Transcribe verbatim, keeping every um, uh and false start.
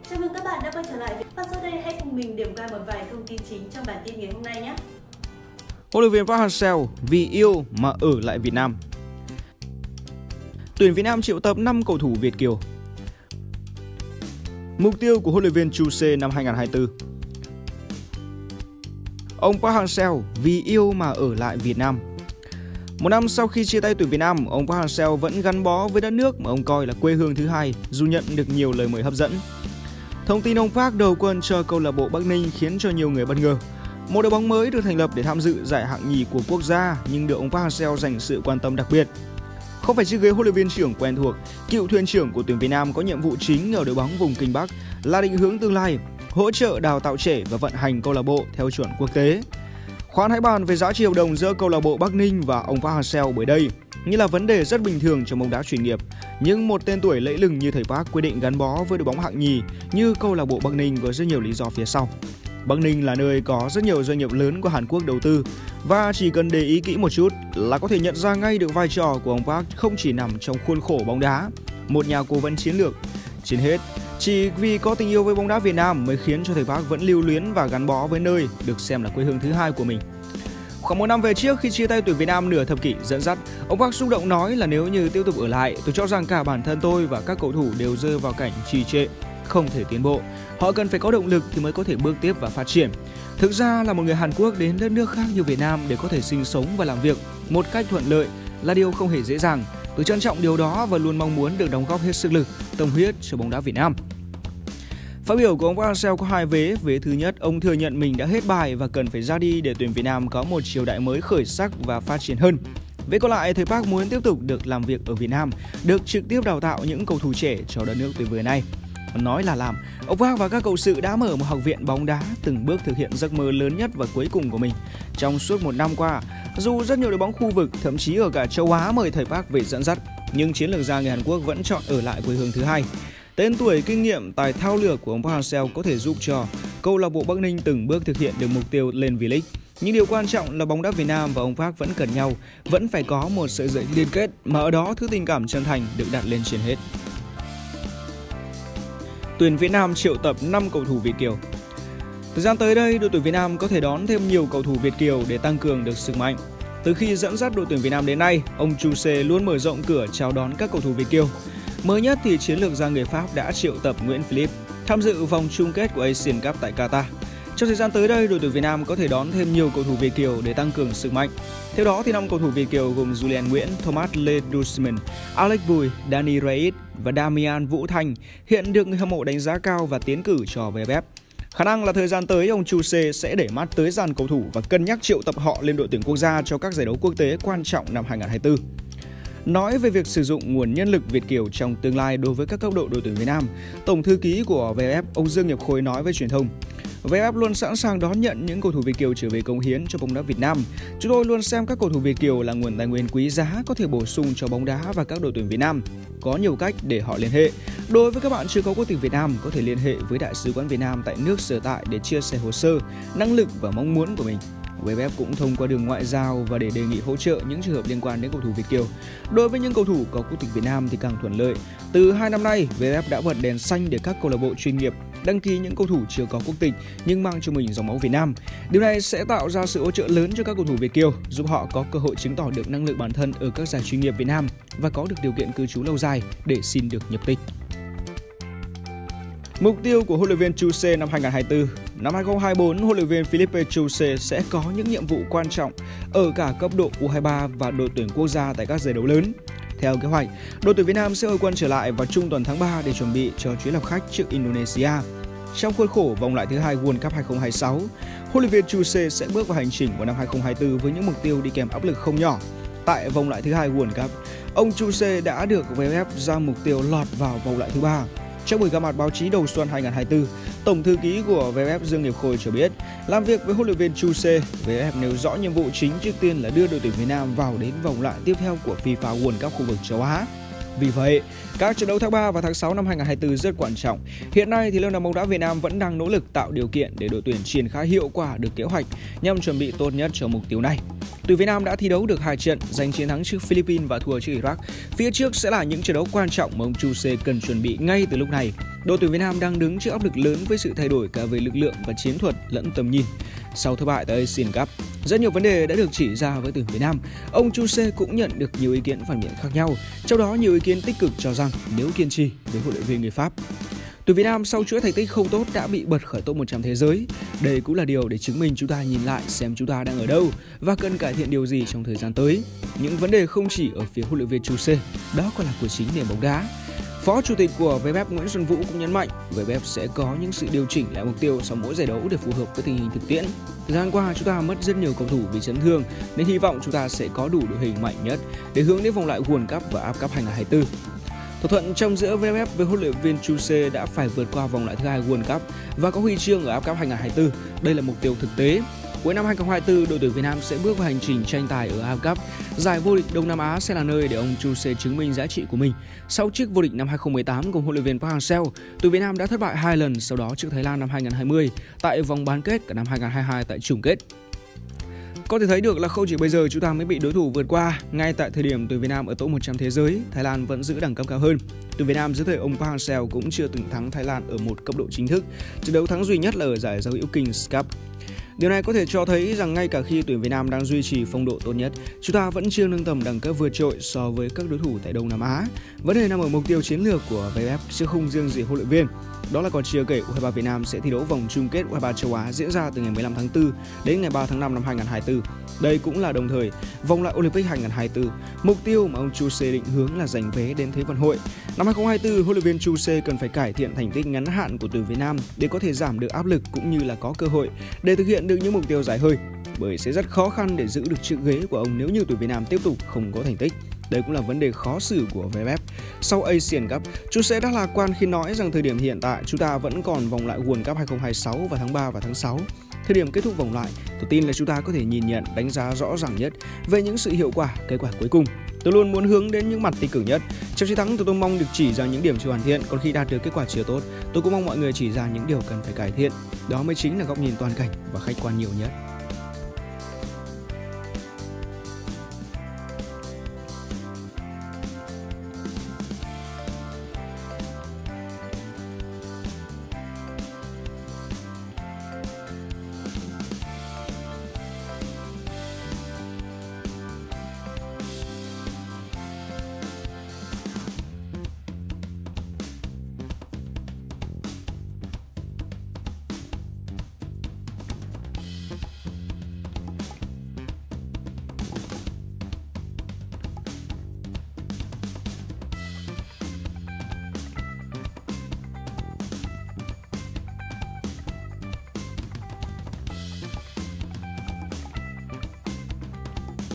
Chào mừng các bạn đã quay trở lại và sau đây hãy cùng mình điểm qua một vài thông tin chính trong bản tin ngày hôm nay nhé. Huấn luyện viên Park Hang-seo vì yêu mà ở lại Việt Nam. Tuyển Việt Nam triệu tập năm cầu thủ Việt kiều. Mục tiêu của huấn luyện viên Chuse năm hai không hai tư. Ông Park Hang-seo vì yêu mà ở lại Việt Nam. Một năm sau khi chia tay tuyển Việt Nam, ông Park Hang-seo vẫn gắn bó với đất nước mà ông coi là quê hương thứ hai, dù nhận được nhiều lời mời hấp dẫn. Thông tin ông Park đầu quân cho câu lạc bộ Bắc Ninh khiến cho nhiều người bất ngờ. Một đội bóng mới được thành lập để tham dự giải hạng nhì của quốc gia nhưng được ông Park Hang-seo dành sự quan tâm đặc biệt. Không phải chiếc ghế huấn luyện viên trưởng quen thuộc, cựu thuyền trưởng của tuyển Việt Nam có nhiệm vụ chính ở đội bóng vùng Kinh Bắc là định hướng tương lai, hỗ trợ đào tạo trẻ và vận hành câu lạc bộ theo chuẩn quốc tế. Khoan hãy bàn về giá trị hợp đồng giữa câu lạc bộ Bắc Ninh và ông Park Hang-seo bởi đây như là vấn đề rất bình thường trong bóng đá chuyên nghiệp. Nhưng một tên tuổi lẫy lừng như thầy Park quyết định gắn bó với đội bóng hạng nhì như câu lạc bộ Bắc Ninh có rất nhiều lý do phía sau. Bắc Ninh là nơi có rất nhiều doanh nghiệp lớn của Hàn Quốc đầu tư và chỉ cần để ý kỹ một chút là có thể nhận ra ngay được vai trò của ông Park không chỉ nằm trong khuôn khổ bóng đá, một nhà cố vấn chiến lược. Trên hết, chỉ vì có tình yêu với bóng đá Việt Nam mới khiến cho thầy Park vẫn lưu luyến và gắn bó với nơi được xem là quê hương thứ hai của mình. Khoảng một năm về trước khi chia tay tuyển Việt Nam nửa thập kỷ dẫn dắt, ông Park xúc động nói là nếu như tiếp tục ở lại, tôi cho rằng cả bản thân tôi và các cầu thủ đều rơi vào cảnh trì trệ, không thể tiến bộ. Họ cần phải có động lực thì mới có thể bước tiếp và phát triển. Thực ra là một người Hàn Quốc đến đất nước khác như Việt Nam để có thể sinh sống và làm việc một cách thuận lợi là điều không hề dễ dàng. Tôi trân trọng điều đó và luôn mong muốn được đóng góp hết sức lực, tâm huyết cho bóng đá Việt Nam. Phát biểu của ông Park Hang-seo có hai vế. Vế thứ nhất, ông thừa nhận mình đã hết bài và cần phải ra đi để tuyển Việt Nam có một triều đại mới khởi sắc và phát triển hơn. Vế còn lại, thầy Park muốn tiếp tục được làm việc ở Việt Nam, được trực tiếp đào tạo những cầu thủ trẻ cho đất nước tuyệt vời này. Nói là làm, ông Park và các cộng sự đã mở một học viện bóng đá từng bước thực hiện giấc mơ lớn nhất và cuối cùng của mình. Trong suốt một năm qua, dù rất nhiều đội bóng khu vực, thậm chí ở cả châu Á mời thầy Park về dẫn dắt, nhưng chiến lược gia người Hàn Quốc vẫn chọn ở lại quê hương thứ hai. Tên tuổi, kinh nghiệm, tài thao lược của ông Park Hang-seo có thể giúp cho câu lạc bộ Bắc Ninh từng bước thực hiện được mục tiêu lên V-League. Nhưng điều quan trọng là bóng đá Việt Nam và ông Park vẫn cần nhau, vẫn phải có một sợi dây liên kết mà ở đó thứ tình cảm chân thành được đặt lên trên hết. Tuyển Việt Nam triệu tập năm cầu thủ Việt kiều. Thời gian tới đây, đội tuyển Việt Nam có thể đón thêm nhiều cầu thủ Việt kiều để tăng cường được sức mạnh. Từ khi dẫn dắt đội tuyển Việt Nam đến nay, ông Chuse luôn mở rộng cửa chào đón các cầu thủ Việt kiều. Mới nhất thì chiến lược gia người Pháp đã triệu tập Nguyễn Philippe tham dự vòng chung kết của Asian Cup tại Qatar. Trong thời gian tới đây, đội tuyển Việt Nam có thể đón thêm nhiều cầu thủ Việt kiều để tăng cường sức mạnh. Theo đó, thì năm cầu thủ Việt kiều gồm Julian Nguyễn, Thomas Lê Dusman, Alex Bùi, Danny Reyes và Damian Vũ Thành hiện được người hâm mộ đánh giá cao và tiến cử cho vê ép ép. Khả năng là thời gian tới ông Chuse sẽ để mắt tới dàn cầu thủ và cân nhắc triệu tập họ lên đội tuyển quốc gia cho các giải đấu quốc tế quan trọng năm hai không hai tư. Nói về việc sử dụng nguồn nhân lực Việt kiều trong tương lai đối với các cấp độ đội tuyển Việt Nam, Tổng thư ký của vê ép ép ông Dương Nghiệp Khôi nói với truyền thông: vê ép ép luôn sẵn sàng đón nhận những cầu thủ Việt kiều trở về cống hiến cho bóng đá Việt Nam. Chúng tôi luôn xem các cầu thủ Việt kiều là nguồn tài nguyên quý giá có thể bổ sung cho bóng đá và các đội tuyển Việt Nam. Có nhiều cách để họ liên hệ. Đối với các bạn chưa có quốc tịch Việt Nam, có thể liên hệ với Đại sứ quán Việt Nam tại nước sở tại để chia sẻ hồ sơ, năng lực và mong muốn của mình. vê ép ép cũng thông qua đường ngoại giao và để đề nghị hỗ trợ những trường hợp liên quan đến cầu thủ Việt kiều. Đối với những cầu thủ có quốc tịch Việt Nam thì càng thuận lợi. Từ hai năm nay, vê ép ép đã bật đèn xanh để các câu lạc bộ chuyên nghiệp đăng ký những cầu thủ chưa có quốc tịch nhưng mang cho mình dòng máu Việt Nam. Điều này sẽ tạo ra sự hỗ trợ lớn cho các cầu thủ Việt kiều, giúp họ có cơ hội chứng tỏ được năng lực bản thân ở các giải chuyên nghiệp Việt Nam và có được điều kiện cư trú lâu dài để xin được nhập tịch. Mục tiêu của huấn luyện viên Chuse năm hai không hai tư. Năm hai không hai tư, huấn luyện viên Philippe Chuse sẽ có những nhiệm vụ quan trọng ở cả cấp độ U hai ba và đội tuyển quốc gia tại các giải đấu lớn. Theo kế hoạch, đội tuyển Việt Nam sẽ hội quân trở lại vào trung tuần tháng ba để chuẩn bị cho chuyến làm khách trước Indonesia. Trong khuôn khổ vòng loại thứ hai World Cup hai không hai sáu, huấn luyện viên Chuse sẽ bước vào hành trình vào năm hai không hai tư với những mục tiêu đi kèm áp lực không nhỏ. Tại vòng loại thứ hai World Cup, ông Chuse đã được vê ép ép ra mục tiêu lọt vào vòng loại thứ ba. Trong buổi gặp mặt báo chí đầu xuân hai không hai tư, Tổng thư ký của vê ép ép Dương Nghiệp Khôi cho biết, làm việc với huấn luyện viên Chuse, vê ép ép nêu rõ nhiệm vụ chính trước tiên là đưa đội tuyển Việt Nam vào đến vòng loại tiếp theo của FIFA World Cup khu vực châu Á. Vì vậy, các trận đấu tháng ba và tháng sáu năm hai nghìn không trăm hai mươi tư rất quan trọng. Hiện nay thì Liên đoàn bóng đá Việt Nam vẫn đang nỗ lực tạo điều kiện để đội tuyển triển khai hiệu quả được kế hoạch nhằm chuẩn bị tốt nhất cho mục tiêu này. Tuyển Việt Nam đã thi đấu được hai trận, giành chiến thắng trước Philippines và thua trước Iraq. Phía trước sẽ là những trận đấu quan trọng mà ông Chuse cần chuẩn bị ngay từ lúc này. Đội tuyển Việt Nam đang đứng trước áp lực lớn với sự thay đổi cả về lực lượng và chiến thuật lẫn tầm nhìn. Sau thất bại tại Asian Cup, rất nhiều vấn đề đã được chỉ ra với tuyển Việt Nam. Ông Chuse cũng nhận được nhiều ý kiến phản biện khác nhau, trong đó nhiều ý kiến tích cực cho rằng nếu kiên trì với huấn luyện viên người Pháp. Tuyển Việt Nam sau chuỗi thành tích không tốt đã bị bật khỏi top một trăm thế giới. Đây cũng là điều để chứng minh chúng ta nhìn lại xem chúng ta đang ở đâu và cần cải thiện điều gì trong thời gian tới. Những vấn đề không chỉ ở phía huấn luyện viên Chuse, đó còn là của chính nền bóng đá. Phó Chủ tịch của vê ép ép Nguyễn Xuân Vũ cũng nhấn mạnh vê ép ép sẽ có những sự điều chỉnh lại mục tiêu sau mỗi giải đấu để phù hợp với tình hình thực tiễn. Thời gian qua chúng ta mất rất nhiều cầu thủ vì chấn thương nên hy vọng chúng ta sẽ có đủ đội hình mạnh nhất để hướng đến vòng loại World Cup và a ép ép Cup hai nghìn không trăm hai mươi tư. Thỏa thuận trong giữa vê ép ép với huấn luyện viên Chuse đã phải vượt qua vòng loại thứ hai World Cup và có huy chương ở a ép ép Cup hai nghìn không trăm hai mươi tư. Đây là mục tiêu thực tế. Cuối năm hai nghìn không trăm hai mươi tư, đội tuyển Việt Nam sẽ bước vào hành trình tranh tài ở a ép ép Cup. Giải vô địch Đông Nam Á sẽ là nơi để ông Chuse chứng minh giá trị của mình. Sau chức vô địch năm hai nghìn không trăm mười tám cùng huấn luyện viên Park Hang-seo, tuyển Việt Nam đã thất bại hai lần, sau đó trước Thái Lan năm hai nghìn không trăm hai mươi tại vòng bán kết, cả năm hai nghìn không trăm hai mươi hai tại chung kết. Có thể thấy được là không chỉ bây giờ chúng ta mới bị đối thủ vượt qua, ngay tại thời điểm tuyển Việt Nam ở top một trăm thế giới, Thái Lan vẫn giữ đẳng cấp cao hơn. Tuyển Việt Nam dưới thời ông Park Hang-seo cũng chưa từng thắng Thái Lan ở một cấp độ chính thức. Trận đấu thắng duy nhất là ở giải giao hữu Kings Cup. Điều này có thể cho thấy rằng ngay cả khi tuyển Việt Nam đang duy trì phong độ tốt nhất, chúng ta vẫn chưa nâng tầm đẳng cấp vượt trội so với các đối thủ tại Đông Nam Á. Vấn đề nằm ở mục tiêu chiến lược của vê ép ép chứ không riêng gì huấn luyện viên. Đó là còn chưa kể u hai ba Việt Nam sẽ thi đấu vòng chung kết u hai ba châu Á diễn ra từ ngày mười lăm tháng tư đến ngày ba tháng năm năm hai nghìn không trăm hai mươi tư. Đây cũng là đồng thời vòng loại Olympic hai nghìn không trăm hai mươi tư. Mục tiêu mà ông Chuse định hướng là giành vé đến Thế vận hội. Năm hai nghìn không trăm hai mươi tư, huấn luyện viên Chuse cần phải cải thiện thành tích ngắn hạn của tuyển Việt Nam để có thể giảm được áp lực cũng như là có cơ hội để thực hiện được những mục tiêu dài hơi. Bởi sẽ rất khó khăn để giữ được chiếc ghế của ông nếu như tuyển Việt Nam tiếp tục không có thành tích. Đây cũng là vấn đề khó xử của vê ép ép. Sau Asian Cup, Chuse đã lạc quan khi nói rằng thời điểm hiện tại chúng ta vẫn còn vòng loại World Cup hai nghìn không trăm hai mươi sáu vào tháng ba và tháng sáu. Thời điểm kết thúc vòng loại, tôi tin là chúng ta có thể nhìn nhận, đánh giá rõ ràng nhất về những sự hiệu quả, kết quả cuối cùng. Tôi luôn muốn hướng đến những mặt tích cực nhất. Trong chiến thắng, tôi, tôi mong được chỉ ra những điểm chưa hoàn thiện, còn khi đạt được kết quả chưa tốt, tôi cũng mong mọi người chỉ ra những điều cần phải cải thiện. Đó mới chính là góc nhìn toàn cảnh và khách quan nhiều nhất.